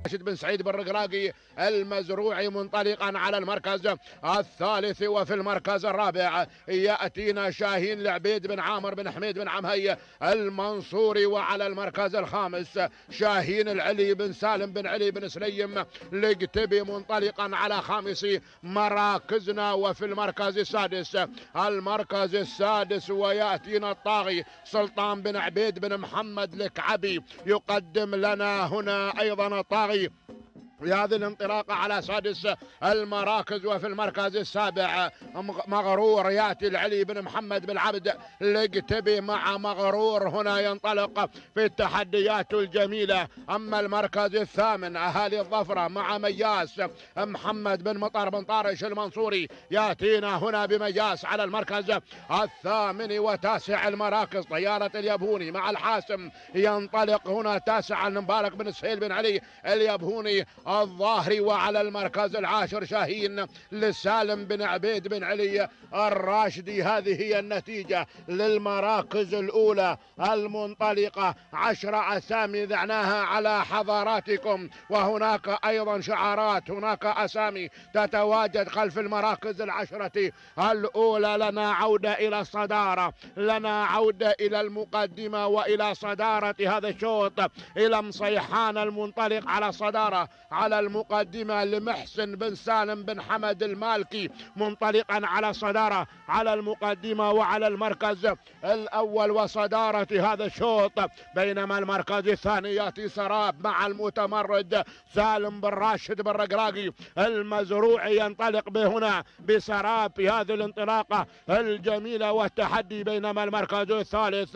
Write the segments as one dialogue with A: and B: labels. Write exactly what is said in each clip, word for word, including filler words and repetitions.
A: راشد بن سعيد بن رقراقي المزروعي منطلقا على المركز الثالث. وفي المركز الرابع يأتينا شاهين العبيد بن عامر بن حميد بن عمهي المنصوري. وعلى المركز الخامس شاهين العلي بن سالم بن علي بن سليم القتبي منطلقا على خامس مراكزنا. وفي المركز السادس المركز السادس ويأتينا الطاغي سلطان بن عبيد بن محمد الكعبي يقدم لنا هنا أيضا الطاغي في هذه الانطلاقة على سادس المراكز. وفي المركز السابع مغرور ياتي العلي بن محمد بن عبد القتبي مع مغرور هنا ينطلق في التحديات الجميلة. أما المركز الثامن أهالي الظفرة مع مياس محمد بن مطر بن طارش المنصوري ياتينا هنا بمياس على المركز الثامن. وتاسع المراكز طيارة اليابوني مع الحاسم ينطلق هنا تاسع المبارك بن سهيل بن علي اليابوني الظاهري. وعلى المركز العاشر شاهين لسالم بن عبيد بن علي الراشدي. هذه هي النتيجة للمراكز الأولى المنطلقة. عشر أسامي ذعناها على حضاراتكم، وهناك أيضا شعارات، هناك أسامي تتواجد خلف المراكز العشرة الأولى. لنا عودة إلى الصدارة، لنا عودة إلى المقدمة وإلى صدارة هذا الشوط، إلى مصيحان المنطلق على الصدارة. على المقدمة لمحسن بن سالم بن حمد المالكي منطلقا على صدارة على المقدمة وعلى المركز الأول وصدارة هذا الشوط. بينما المركز الثاني يأتي سراب مع المتمرد سالم بن راشد بن رقراقي المزروعي ينطلق بهنا بسراب في هذه الانطلاقة الجميلة والتحدي. بينما المركز الثالث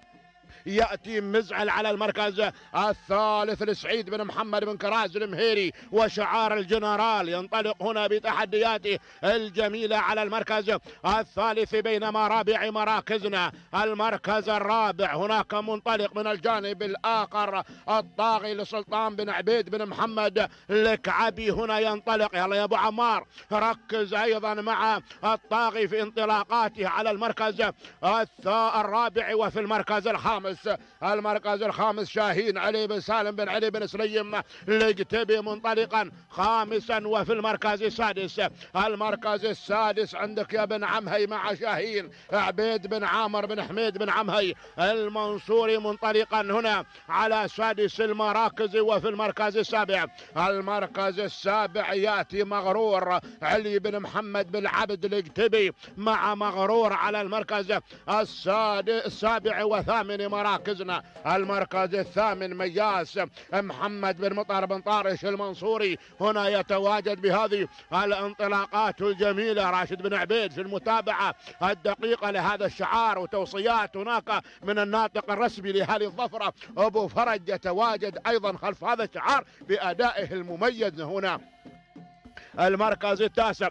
A: يأتي مزعل على المركز الثالث لسعيد بن محمد بن كراز المهيري وشعار الجنرال ينطلق هنا بتحدياته الجميلة على المركز الثالث. بينما رابع مراكزنا المركز الرابع هناك منطلق من الجانب الآخر الطاغي لسلطان بن عبيد بن محمد الكعبي هنا ينطلق. يلا يا أبو عمار ركز أيضا مع الطاغي في انطلاقاته على المركز الرابع. وفي المركز الخامس المركز الخامس شاهين علي بن سالم بن علي بن سليم القتبي منطلقا خامسا. وفي المركز السادس المركز السادس عندك يا بن عمهي مع شاهين عبيد بن عامر بن حميد بن عمهي المنصوري منطلقا هنا على سادس المراكز. وفي المركز السابع المركز السابع ياتي مغرور علي بن محمد بن عبد القتبي مع مغرور على المركز السادس السابع وثامن مراكزنا. المركز الثامن مياس محمد بن مطر بن طارش المنصوري هنا يتواجد بهذه الانطلاقات الجميلة. راشد بن عبيد في المتابعة الدقيقة لهذا الشعار وتوصيات هناك من الناطق الرسمي لأهالي الظفرة أبو فرج يتواجد أيضا خلف هذا الشعار بأدائه المميز. هنا المركز التاسع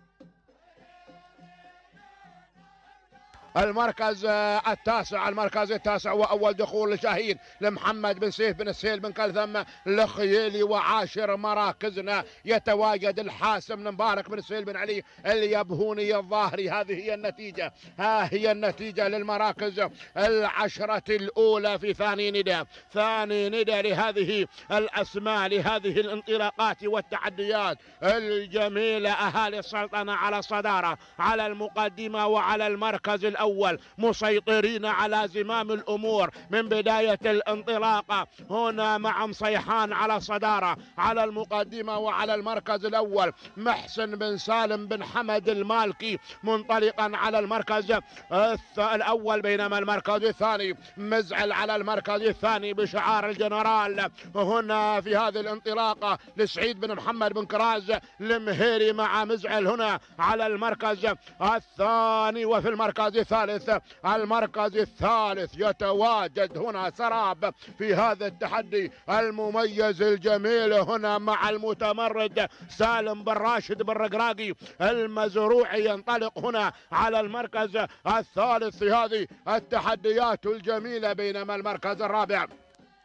A: المركز التاسع المركز التاسع واول دخول لشاهين لمحمد بن سيف بن السهيل بن كلثم الخيلي. وعاشر مراكزنا يتواجد الحاسم المبارك بن السهيل بن علي اليبهوني الظاهري. هذه هي النتيجة ها هي النتيجة للمراكز العشرة الأولى في ثاني ندى ثاني ندى لهذه الأسماء لهذه الانطلاقات والتحديات الجميلة. أهالي السلطنة على الصدارة على المقدمة وعلى المركز الأول الأول مسيطرين على زمام الأمور من بداية الانطلاقة. هنا مع مصيحان على الصدارة على المقدمة وعلى المركز الأول محسن بن سالم بن حمد المالكي منطلقا على المركز الأول. بينما المركز الثاني مزعل على المركز الثاني بشعار الجنرال. هنا في هذه الانطلاقة لسعيد بن محمد بن كراز المهيري مع مزعل هنا على المركز الثاني. وفي المركز الثالث المركز الثالث يتواجد هنا سراب في هذا التحدي المميز الجميل هنا مع المتمرد سالم بن راشد بن رقراقي المزروعي ينطلق هنا على المركز الثالث في هذه التحديات الجميلة. بينما المركز الرابع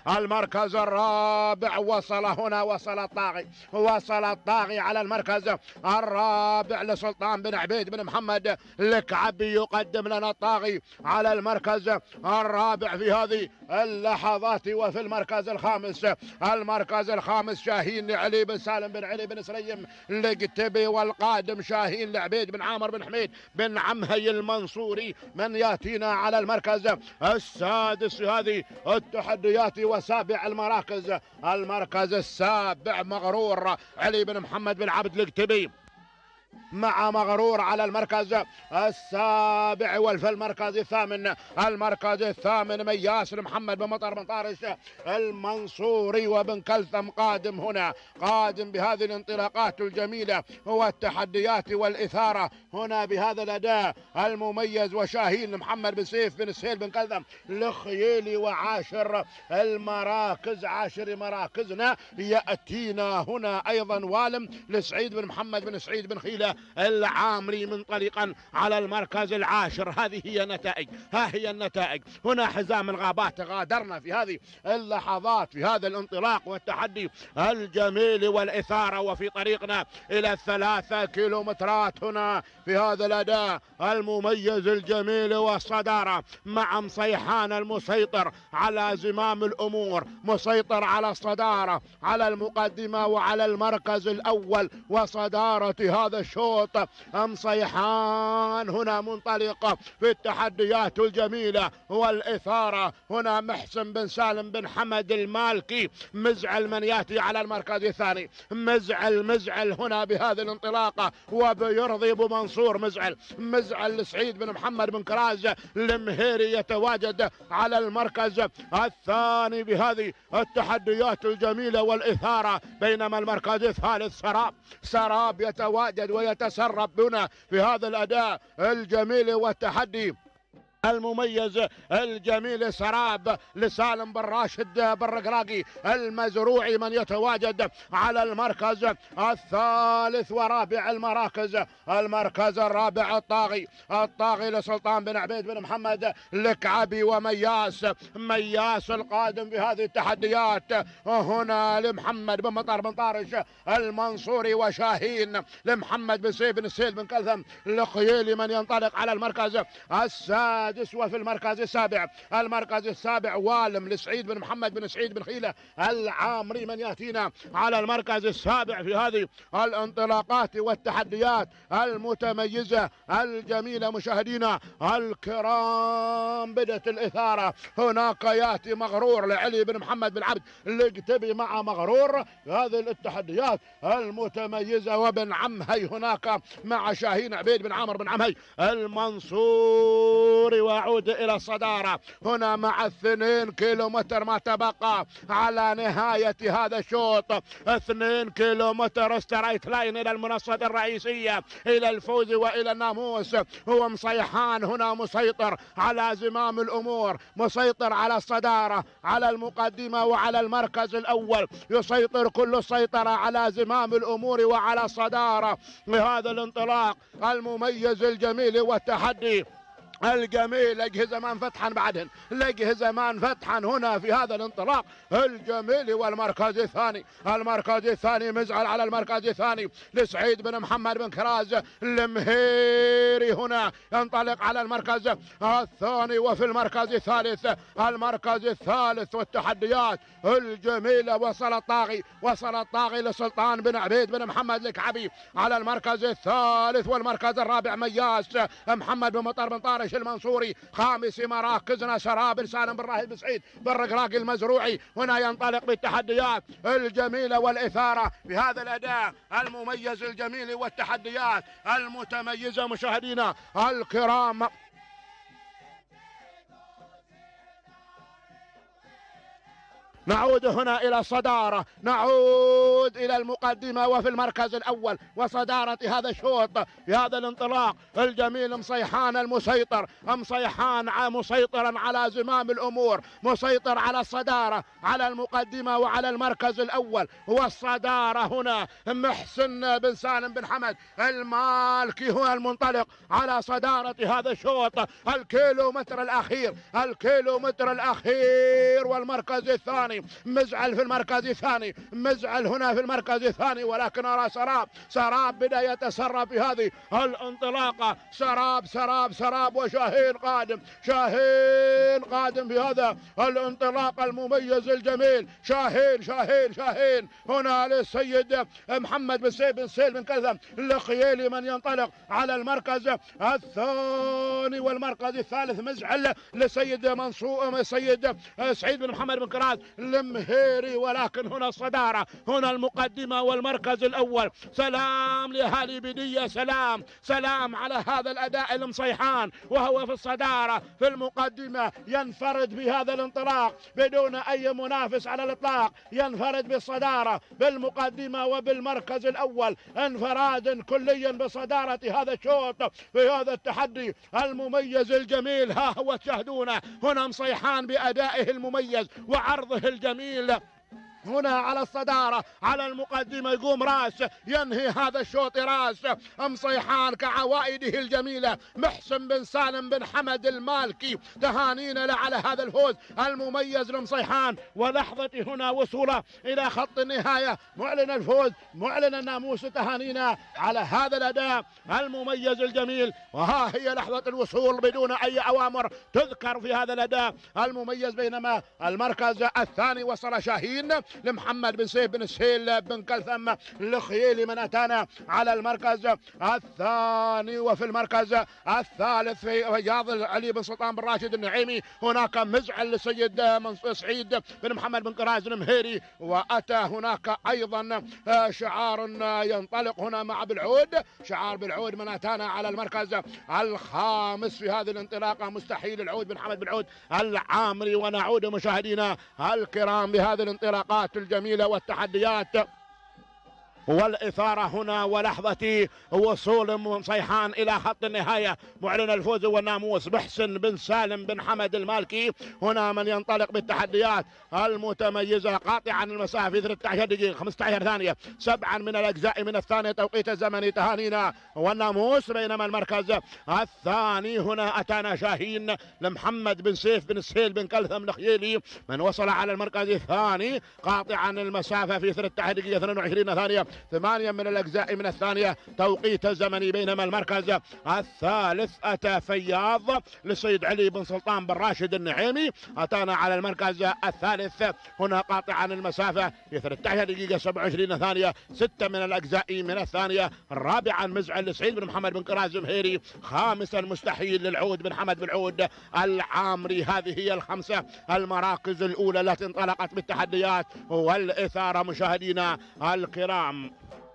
A: المركز الرابع وصل هنا، وصل الطاغي، وصل الطاغي على المركز الرابع لسلطان بن عبيد بن محمد الكعبي. يقدم لنا الطاغي على المركز الرابع في هذه اللحظات. وفي المركز الخامس، المركز الخامس شاهين لعلي بن سالم بن علي بن سليم القتبي، والقادم شاهين لعبيد بن عامر بن حميد بن عمهي المنصوري. من ياتينا على المركز السادس في هذه التحديات وسابع المراكز، المركز السابع مغرور علي بن محمد بن عبد القتبي مع مغرور على المركز السابع. وفي المركز الثامن، المركز الثامن مياس محمد بن مطر بن طارش المنصوري وبن كلثم قادم هنا، قادم بهذه الانطلاقات الجميلة والتحديات والإثارة هنا بهذا الأداء المميز. وشاهين محمد بن سيف بن سهيل بن كلثم الخييلي. وعاشر المراكز، عاشر مراكزنا يأتينا هنا أيضا والم لسعيد بن محمد بن سعيد بن خيلة العامري منطلقا على المركز العاشر. هذه هي النتائج، ها هي النتائج. هنا حزام الغابات غادرنا في هذه اللحظات في هذا الانطلاق والتحدي الجميل والإثارة، وفي طريقنا إلى الثلاثة كيلومترات هنا في هذا الأداء المميز الجميل والصدارة مع مصيحان المسيطر على زمام الأمور، مسيطر على الصدارة على المقدمة وعلى المركز الأول وصدارة هذا الشوط. مصيحان هنا منطلقة في التحديات الجميلة والإثارة. هنا محسن بن سالم بن حمد المالكي مزعل من يأتي على المركز الثاني، مزعل مزعل هنا بهذه الانطلاقة وبيرضي أبو منصور مزعل، مزعل لسعيد بن محمد بن كراز المهيري يتواجد على المركز الثاني بهذه التحديات الجميلة والإثارة. بينما المركز الثالث سراب، سراب يتواجد ويتسرب هنا في هذا الأداء الجميل والتحدي المميز الجميل. سراب لسالم بن راشد بن رقراقي المزروعي من يتواجد على المركز الثالث ورابع المراكز. المركز الرابع الطاغي، الطاغي لسلطان بن عبيد بن محمد الكعبي ومياس، مياس القادم بهذه التحديات هنا لمحمد بن مطر بن طارش المنصوري. وشاهين لمحمد بن سيف بن سهيل بن كلثم الخييلي من ينطلق على المركز السادس. وفي المركز السابع، المركز السابع والم لسعيد بن محمد بن سعيد بن خيلة العامري من يأتينا على المركز السابع في هذه الانطلاقات والتحديات المتميزة الجميلة. مشاهدينا الكرام بدأت الإثارة، هناك يأتي مغرور لعلي بن محمد بن عبد القتبي مع مغرور هذه التحديات المتميزة. وبن عمهي هناك مع شاهين عبيد بن عامر بن عمهي المنصوري. وأعود إلى الصدارة هنا مع اثنين كيلومتر ما تبقى على نهاية هذا الشوط، اثنين كيلومتر سترايت لاين إلى المنصة الرئيسية إلى الفوز وإلى الناموس. هو مصيحان هنا مسيطر على زمام الأمور، مسيطر على الصدارة على المقدمة وعلى المركز الأول، يسيطر كل السيطرة على زمام الأمور وعلى الصدارة بهذا الانطلاق المميز الجميل والتحدي الجميل. لقه زمان فتحا بعدهن، لقه زمان فتحا هنا في هذا الانطلاق الجميل. والمركز الثاني، المركز الثاني مزعل على المركز الثاني لسعيد بن محمد بن كراز المهيري هنا ينطلق على المركز الثاني. وفي المركز الثالث، المركز الثالث والتحديات الجميلة وصل الطاغي، وصل الطاغي لسلطان بن عبيد بن محمد الكعبي على المركز الثالث. والمركز الرابع مياس محمد بن مطر بن طارش المنصوري. خامس مراكزنا سراب بن سالم بن راهب بن سعيد بن رقراقي المزروعي هنا ينطلق بالتحديات الجميلة والإثارة بهذا الأداء المميز الجميل والتحديات المتميزة. مشاهدينا الكرام نعود هنا إلى الصدارة، نعود إلى المقدمة وفي المركز الأول وصدارة هذا الشوط في هذا الانطلاق الجميل. مصيحان المسيطر، مصيحان مسيطرا على زمام الأمور، مسيطر على الصدارة على المقدمة وعلى المركز الأول. والصدارة هنا محسن بن سالم بن حمد المالكي هو المنطلق على صدارة هذا الشوط. الكيلومتر الأخير، الكيلومتر الأخير والمركز الثاني الثاني، مزعل في المركز الثاني، مزعل هنا في المركز الثاني، ولكن أرى سراب، سراب بدأ يتسرب في هذه الانطلاقة، سراب سراب سراب وشاهين قادم، شاهين قادم في هذا الانطلاقة المميز الجميل، شاهين شاهين شاهين هنا للسيد محمد بن سيف بن سيل بن كلثم الخيالي من ينطلق على المركز الثاني، والمركز الثالث مزعل للسيد منصور السيد سعيد بن محمد بن كراز المهيري، ولكن هنا الصدارة، هنا المقدمة والمركز الأول. سلام لأهالي بدية، سلام سلام على هذا الأداء المصيحان، وهو في الصدارة في المقدمة، ينفرد بهذا الانطلاق بدون أي منافس على الإطلاق، ينفرد بالصدارة بالمقدمة وبالمركز الأول، انفراد كليا بصدارة هذا الشوط في هذا التحدي المميز الجميل. ها هو تشاهدونه هنا مصيحان بأدائه المميز وعرضه الجميل، هنا على الصدارة على المقدمة، يقوم راس ينهي هذا الشوط راس مصيحان كعوائده الجميلة محسن بن سالم بن حمد المالكي. تهانينا له على هذا الفوز المميز لمصيحان، ولحظة هنا وصوله إلى خط النهاية، معلن الفوز معلن الناموس. تهانينا على هذا الأداء المميز الجميل، وها هي لحظة الوصول بدون أي أوامر تذكر في هذا الأداء المميز. بينما المركز الثاني وصل شاهين لمحمد بن سيف بن سهيل بن كلثم الخيالي من أتانا على المركز الثاني. وفي المركز الثالث في رياض علي بن سلطان بن راشد النعيمي، هناك مزعل للسيد سعيد بن محمد بن كراز المهيري، وأتى هناك أيضا شعار ينطلق هنا مع بالعود، شعار بالعود من أتانا على المركز الخامس في هذه الانطلاقة، مستحيل العود بن حمد بالعود العامري. ونعود مشاهدينا الكرام بهذه الانطلاقات الجميلة والتحديات والإثارة هنا، ولحظة وصول مصيحان إلى خط النهاية، معلن الفوز والناموس محسن بن سالم بن حمد المالكي، هنا من ينطلق بالتحديات المتميزة قاطعا المسافة في ثلاثة عشر دقيقة خمسة عشر ثانية، سبعا من الأجزاء من الثانية توقيت الزمني. تهانينا والناموس. بينما المركز الثاني هنا أتانا شاهين لمحمد بن سيف بن سهيل بن كلثم الخيالي، من وصل على المركز الثاني قاطعا المسافة في ثلاثة عشر دقيقة اثنين وعشرين ثانية، ثمانية من الأجزاء من الثانية توقيت الزمني. بينما المركز الثالث أتى فياض للسيد علي بن سلطان بن راشد النعيمي، أتانا على المركز الثالث هنا قاطعا المسافة في ثلاثة عشر دقيقة سبعة وعشرين ثانية، ستة من الأجزاء من الثانية. رابعا مزعل لسعيد بن محمد بن كراز المهيري، خامسا مستحيل للعود بن حمد بن عود العامري. هذه هي الخمسة المراكز الأولى التي انطلقت بالتحديات والإثارة مشاهدينا الكرام.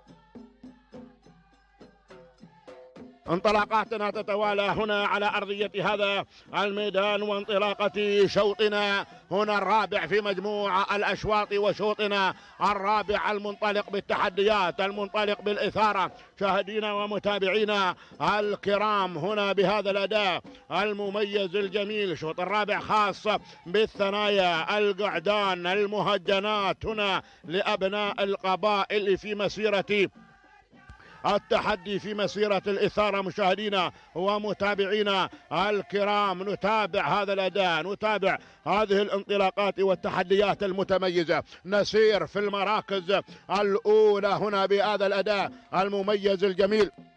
A: انطلاقاتنا تتوالى هنا على أرضية هذا الميدان، وانطلاقة شوطنا هنا الرابع في مجموعة الأشواط، وشوطنا الرابع المنطلق بالتحديات المنطلق بالإثارة. شاهدينا ومتابعينا الكرام هنا بهذا الأداء المميز الجميل، الشوط الرابع خاص بالثنايا القعدان المهجنات هنا لأبناء القبائل في مسيرة التحدي، في مسيرة الإثارة. مشاهدينا ومتابعينا الكرام نتابع هذا الأداء، نتابع هذه الانطلاقات والتحديات المتميزة. نسير في المراكز الأولى هنا بهذا الأداء المميز الجميل.